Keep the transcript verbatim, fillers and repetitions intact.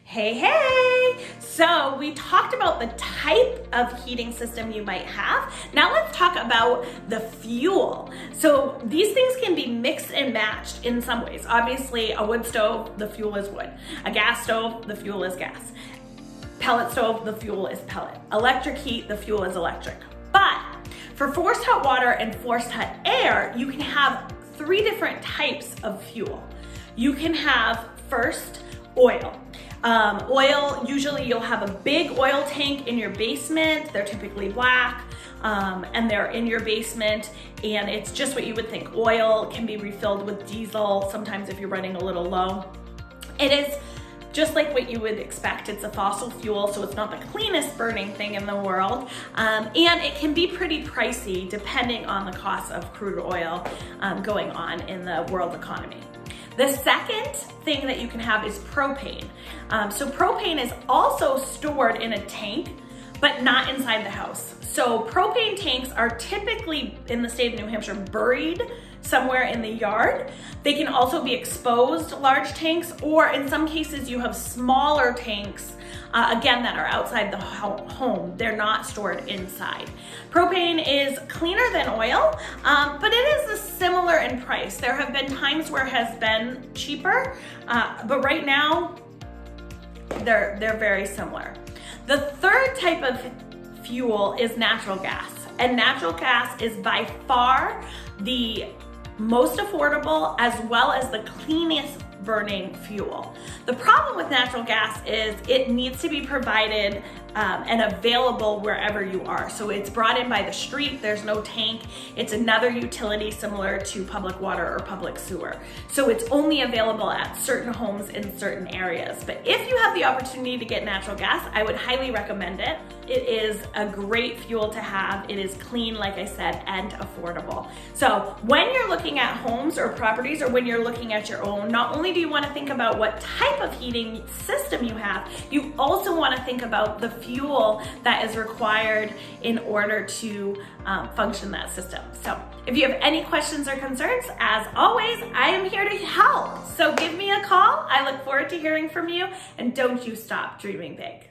Hey, hey! So we talked about the type of heating system you might have. Now let's talk about the fuel. So these things can be mixed and matched in some ways. Obviously, a wood stove, the fuel is wood. A gas stove, the fuel is gas. Pellet stove, the fuel is pellet. Electric heat, the fuel is electric. But for forced hot water and forced hot air, you can have three different types of fuel. You can have first oil. Um, oil, usually you'll have a big oil tank in your basement. They're typically black um, and they're in your basement, and it's just what you would think. Oil can be refilled with diesel sometimes if you're running a little low. It is just like what you would expect. It's a fossil fuel, so it's not the cleanest burning thing in the world. Um, and it can be pretty pricey depending on the cost of crude oil um, going on in the world economy. The second thing that you can have is propane. Um, so propane is also stored in a tank, but not inside the house. So propane tanks are typically in the state of New Hampshire buried somewhere in the yard. They can also be exposed large tanks, or in some cases you have smaller tanks, uh, again, that are outside the ho home. They're not stored inside. Propane is cleaner than oil, um, but it is similar in price. There have been times where it has been cheaper, uh, but right now they're, they're very similar. The third type of fuel is natural gas, and natural gas is by far the most affordable as well as the cleanest burning fuel. The problem with natural gas is it needs to be provided um, and available wherever you are. So it's brought in by the street, there's no tank. It's another utility similar to public water or public sewer. So it's only available at certain homes in certain areas. But if you have the opportunity to get natural gas, I would highly recommend it. It is a great fuel to have. It is clean, like I said, and affordable. So when you're looking at homes or properties, or when you're looking at your own, not only do you want to think about what type of heating system you have, you also want to think about the fuel that is required in order to um, function that system. So if you have any questions or concerns, as always, I am here to help. So give me a call. I look forward to hearing from you, and don't you stop dreaming big.